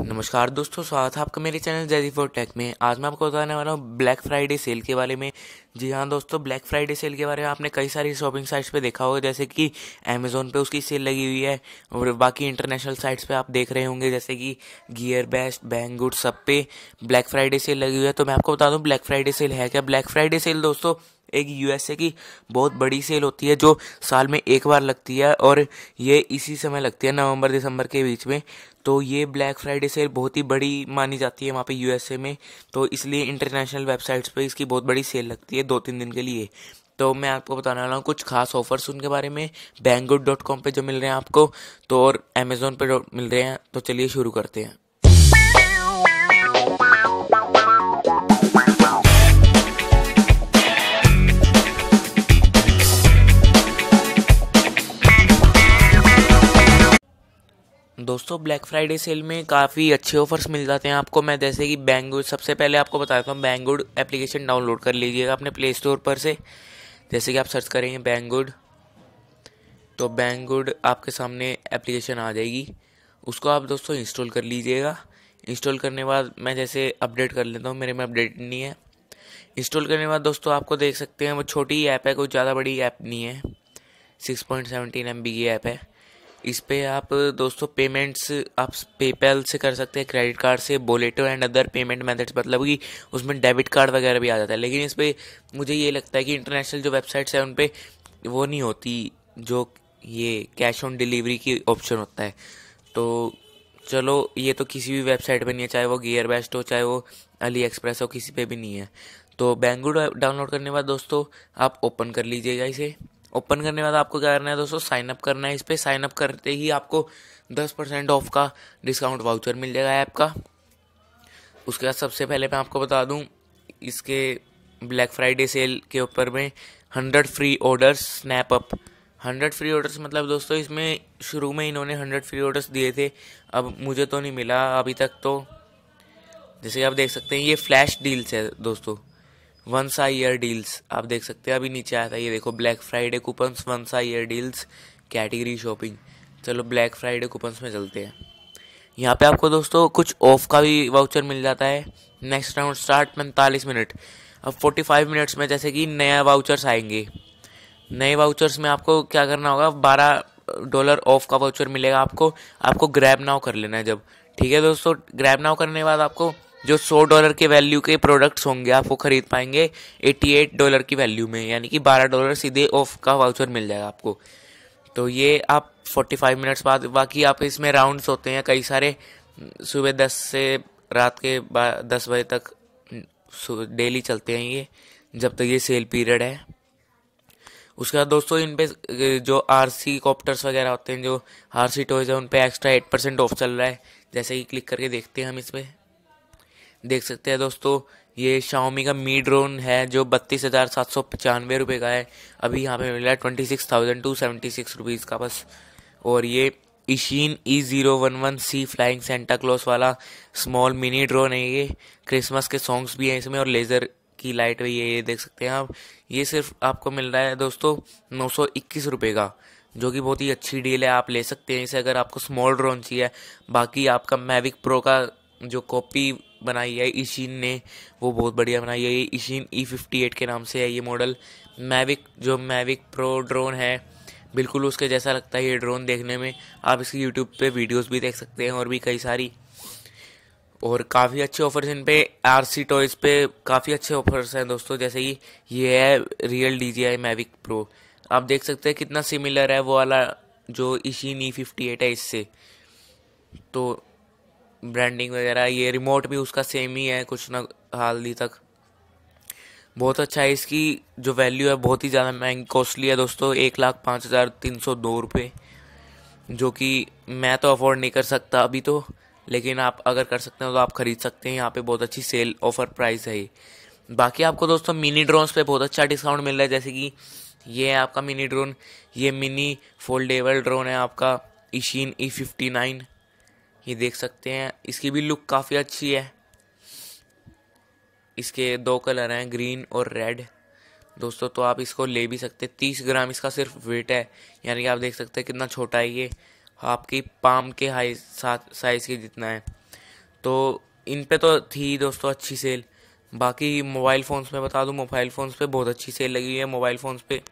नमस्कार दोस्तों, स्वागत है आपका मेरे चैनल जैजी फॉर टेक में। आज मैं आपको बताने वाला हूँ ब्लैक फ्राइडे सेल के बारे में। जी हाँ दोस्तों, ब्लैक फ्राइडे सेल के बारे में आपने कई सारी शॉपिंग साइट्स पे देखा होगा, जैसे कि अमेज़ोन पे उसकी सेल लगी हुई है और बाकी इंटरनेशनल साइट्स पे आप देख रहे होंगे जैसे कि गियर बेस्ट, बैंगगुड, सब पे ब्लैक फ्राइडे सेल लगी हुई है। तो मैं आपको बता दूँ ब्लैक फ्राइडे सेल है क्या। ब्लैक फ्राइडे सेल दोस्तों एक यूएसए की बहुत बड़ी सेल होती है जो साल में एक बार लगती है और ये इसी समय लगती है, नवंबर दिसंबर के बीच में। तो ये ब्लैक फ्राइडे सेल बहुत ही बड़ी मानी जाती है वहाँ पे यूएसए में, तो इसलिए इंटरनेशनल वेबसाइट्स पे इसकी बहुत बड़ी सेल लगती है 2-3 दिन के लिए। तो मैं आपको बताने वाला हूँ कुछ खास ऑफर्स उनके बारे में, Banggood.com पे जो मिल रहे हैं आपको, तो और अमेज़ोन पे जो मिल रहे हैं। तो चलिए शुरू करते हैं। दोस्तों ब्लैक फ्राइडे सेल में काफ़ी अच्छे ऑफर्स मिल जाते हैं आपको। मैं जैसे कि बैंगगुड, सबसे पहले आपको बताता हूँ, बैंगगुड एप्लीकेशन डाउनलोड कर लीजिएगा अपने प्ले स्टोर पर से। जैसे कि आप सर्च करेंगे बैंगगुड, तो बैंगगुड आपके सामने एप्लीकेशन आ जाएगी। उसको आप दोस्तों इंस्टॉल कर लीजिएगा। इंस्टॉल करने के बाद मैं जैसे अपडेट कर लेता हूँ, मेरे में अपडेट नहीं है। इंस्टॉल करने के बाद दोस्तों आपको देख सकते हैं वो छोटी ऐप है, कोई ज़्यादा बड़ी ऐप नहीं है, 6.17 MB की ऐप है। इस पे आप दोस्तों पेमेंट्स आप पेपैल से कर सकते हैं, क्रेडिट कार्ड से, boleto and other payment methods, मतलब कि उसमें डेबिट कार्ड वगैरह भी आ जाता है। लेकिन इस पे मुझे ये लगता है कि इंटरनेशनल जो वेबसाइट्स हैं उन पे वो नहीं होती जो ये कैश ऑन डिलीवरी की ऑप्शन होता है। तो चलो, ये तो किसी भी वेबसाइट पे नहीं है, चाहे वो गियर बेस्ट हो, चाहे वो अली एक्सप्रेस हो, किसी पे भी नहीं है। तो बैंगगुड डाउनलोड करने के बाद दोस्तों आप ओपन कर लीजिएगा इसे। ओपन करने के बाद आपको क्या करना है दोस्तों, साइन अप करना है। इस पर साइन अप करते ही आपको 10% ऑफ का डिस्काउंट वाउचर मिल जाएगा ऐप का। उसके बाद सबसे पहले मैं आपको बता दूं, इसके ब्लैक फ्राइडे सेल के ऊपर में 100 free orders snap up. 100 free orders मतलब दोस्तों इसमें शुरू में इन्होंने 100 फ्री ऑर्डर्स दिए थे, अब मुझे तो नहीं मिला अभी तक। तो जैसे आप देख सकते हैं ये फ्लैश डील्स है दोस्तों, वंस आ ईयर डील्स आप देख सकते हैं। अभी नीचे आया था, ये देखो, black Friday coupons, once a year deals, category shopping. चलो ब्लैक फ्राइडे कूपन्स में चलते हैं। यहाँ पे आपको दोस्तों कुछ ऑफ का भी वाउचर मिल जाता है। Next round start 45 minute. अब 45 मिनट्स में जैसे कि नया वाउचर्स आएंगे। नए वाउचर्स में आपको क्या करना होगा, $12 ऑफ का वाउचर मिलेगा आपको ग्रैब नाउ कर लेना है जब। ठीक है दोस्तों, ग्रैब नाउ करने के बाद आपको जो $100 के वैल्यू के प्रोडक्ट्स होंगे आपको खरीद पाएंगे $88 की वैल्यू में, यानी कि $12 सीधे ऑफ का वाउचर मिल जाएगा आपको। तो ये आप 45 मिनट्स बाद, बाकी आप इसमें राउंड्स होते हैं कई सारे, सुबह 10 से रात के 10 बजे तक डेली चलते हैं ये, जब तक ये सेल पीरियड है। उसके बाद दोस्तों इन पे जो आरसी कॉप्टर्स वगैरह होते हैं, जो आरसी टॉयज है, उन पे एक्स्ट्रा 8% ऑफ चल रहा है। जैसे कि क्लिक करके देखते हैं हम, इस पे देख सकते हैं दोस्तों, ये शाओमी का मी ड्रोन है जो 32,795 रुपये का है। अभी यहाँ पे मिल रहा है 26,276 रुपीज़ का बस। और ये Eachine E011C flying Santa Claus वाला स्मॉल मिनी ड्रोन है। ये क्रिसमस के सॉन्ग्स भी हैं इसमें और लेज़र की लाइट भी है, ये देख सकते हैं आप। ये सिर्फ आपको मिल रहा है दोस्तों 921 रुपये का, जो कि बहुत ही अच्छी डील है। आप ले सकते हैं इसे अगर आपको स्मॉल ड्रोन चाहिए। बाकी आपका मैविक प्रो का जो कॉपी बनाई है इशीन ने, वो बहुत बढ़िया बनाई है। ये इशीन E58 के नाम से है ये मॉडल। मैविक प्रो ड्रोन है, बिल्कुल उसके जैसा लगता है ये ड्रोन देखने में। आप इसकी यूट्यूब पे वीडियोस भी देख सकते हैं और भी कई सारी, और काफ़ी अच्छे ऑफर्स इन पे। आरसी टॉयज़ पे काफ़ी अच्छे ऑफर्स हैं दोस्तों, जैसे कि ये है रियल DJI मैविक प्रो। आप देख सकते हैं कितना सिमिलर है वो वाला जो इशीन E58 है इससे। तो ब्रांडिंग वगैरह, ये रिमोट भी उसका सेम ही है कुछ ना, हाल ही तक बहुत अच्छा है। इसकी जो वैल्यू है बहुत ही ज़्यादा महंगी कॉस्टली है दोस्तों, 1,05,302 रुपये, जो कि मैं तो अफोर्ड नहीं कर सकता अभी तो, लेकिन आप अगर कर सकते हो तो आप खरीद सकते हैं। यहाँ पे बहुत अच्छी सेल ऑफर प्राइस है ये। बाकी आपको दोस्तों मिनी ड्रोन्स पे बहुत अच्छा डिस्काउंट मिल रहा है, जैसे कि ये है आपका मिनी ड्रोन, ये मिनी फोल्डेबल ड्रोन है आपका इशीन E59। ये देख सकते हैं, इसकी भी लुक काफ़ी अच्छी है। इसके 2 कलर हैं, ग्रीन और रेड दोस्तों। तो आप इसको ले भी सकते हैं। 30 ग्राम इसका सिर्फ वेट है, यानी कि आप देख सकते हैं कितना छोटा है ये, आपकी पाम के हाई साइज के जितना है। तो इन पे तो थी दोस्तों अच्छी सेल। बाकी मोबाइल फ़ोन्स में बता दूं, मोबाइल फ़ोन्स पे बहुत अच्छी सेल लगी है। मोबाइल फ़ोन्स पे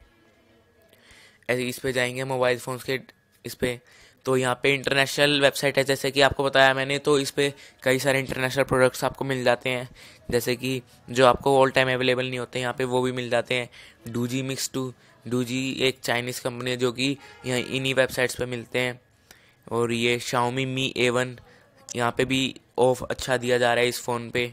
ऐसे इस पे जाएंगे मोबाइल फ़ोन्स के इस पे, तो यहाँ पे इंटरनेशनल वेबसाइट है जैसे कि आपको बताया मैंने। तो इस पे कई सारे इंटरनेशनल प्रोडक्ट्स आपको मिल जाते हैं, जैसे कि जो आपको ऑल टाइम अवेलेबल नहीं होते यहाँ पे वो भी मिल जाते हैं। डूजी मिक्स टू डूजी एक चाइनीज़ कंपनी है जो कि यहाँ इन्हीं वेबसाइट्स पे मिलते हैं। और ये Xiaomi Mi A1 यहाँ पे भी ऑफ अच्छा दिया जा रहा है इस फ़ोन पे।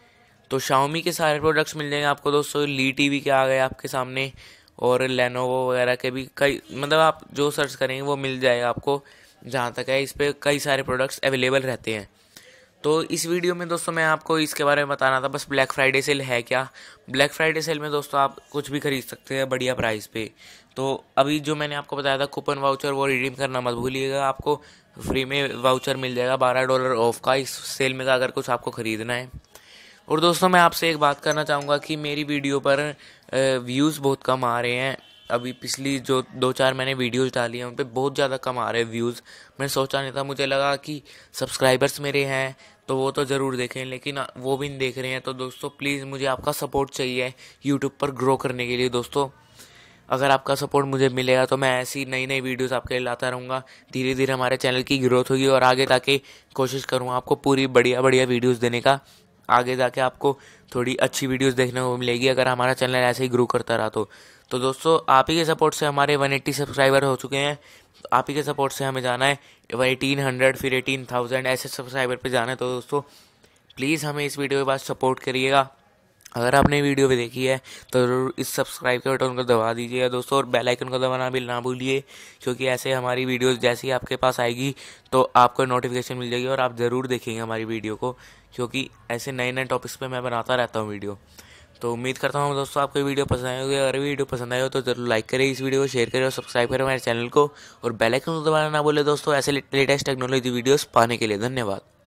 तो Xiaomi के सारे प्रोडक्ट्स मिल जाएंगे आपको दोस्तों। ली टीवी के आ गए आपके सामने, और लेनोवो वगैरह के भी कई, मतलब आप जो सर्च करेंगे वो मिल जाएगा आपको। जहाँ तक है इस पे कई सारे प्रोडक्ट्स अवेलेबल रहते हैं। तो इस वीडियो में दोस्तों मैं आपको इसके बारे में बताना था बस, ब्लैक फ्राइडे सेल है क्या। ब्लैक फ्राइडे सेल में दोस्तों आप कुछ भी खरीद सकते हैं बढ़िया प्राइस पे। तो अभी जो मैंने आपको बताया था कूपन वाउचर, वो रिडीम करना मत भूलिएगा। आपको फ्री में वाउचर मिल जाएगा $12 ऑफ का इस सेल में अगर कुछ आपको ख़रीदना है। और दोस्तों मैं आपसे एक बात करना चाहूँगा कि मेरी वीडियो पर व्यूज़ बहुत कम आ रहे हैं। अभी पिछली जो 2-4 मैंने वीडियोस डाली हैं उन पे बहुत ज़्यादा कम आ रहे हैं व्यूज़। मैंने सोचा नहीं था, मुझे लगा कि सब्सक्राइबर्स मेरे हैं तो वो तो ज़रूर देखें, लेकिन वो भी नहीं देख रहे हैं। तो दोस्तों प्लीज़ मुझे आपका सपोर्ट चाहिए यूट्यूब पर ग्रो करने के लिए। दोस्तों अगर आपका सपोर्ट मुझे मिलेगा तो मैं ऐसी नई नई वीडियोस आपके लिए लाता रहूँगा। धीरे धीरे हमारे चैनल की ग्रोथ होगी और आगे जाके कोशिश करूँगा आपको पूरी बढ़िया बढ़िया वीडियोस देने का। आगे जाके आपको थोड़ी अच्छी वीडियोस देखने को मिलेगी अगर हमारा चैनल ऐसे ही ग्रो करता रहा तो दोस्तों आप ही के सपोर्ट से हमारे 180 सब्सक्राइबर हो चुके हैं। आप ही के सपोर्ट से हमें जाना है 1800, फिर 18,000 ऐसे सब्सक्राइबर पे जाना है। तो दोस्तों प्लीज़ हमें इस वीडियो के बाद सपोर्ट करिएगा। अगर आपने वीडियो भी देखी है तो ज़रूर इस सब्सक्राइब के बटन को दबा दीजिएगा दोस्तों, और बेल आइकन को दबाना भी ना भूलिए, क्योंकि ऐसे हमारी वीडियोस जैसे ही आपके पास आएगी तो आपको नोटिफिकेशन मिल जाएगी और आप ज़रूर देखेंगे हमारी वीडियो को, क्योंकि ऐसे नए नए टॉपिक्स पे मैं बनाता रहता हूँ वीडियो। तो उम्मीद करता हूँ दोस्तों आपको वीडियो पसंद आई होगी। अगर वीडियो पसंद आए हो तो ज़रूर लाइक करें इस वीडियो को, शेयर करें और सब्सक्राइब करें हमारे चैनल को, और बेल आइकन को दबाना ना भूलें दोस्तों ऐसे लेटेस्ट टेक्नोलॉजी वीडियोस पाने के लिए। धन्यवाद।